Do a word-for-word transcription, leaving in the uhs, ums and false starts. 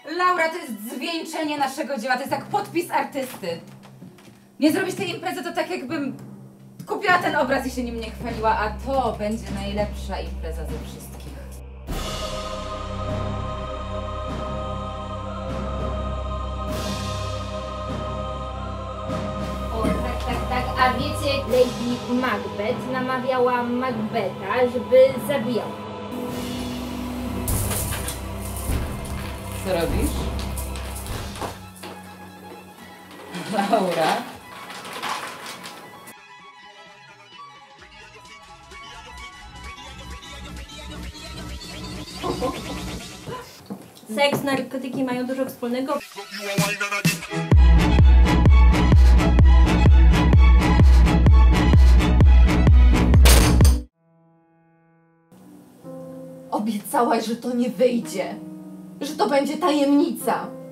Laura, to jest zwieńczenie naszego dzieła, to jest jak podpis artysty. Nie zrobić tej imprezy to tak jakbym kupiła ten obraz i się nim nie chwaliła, a to będzie najlepsza impreza ze wszystkich. O, tak, tak, tak. A wiecie, Lady Macbeth namawiała Macbetha, żeby zabijał. Co robisz? Laura? Seks, narkotyki mają dużo wspólnego. Obiecałaś, że to nie wyjdzie, że to będzie tajemnica.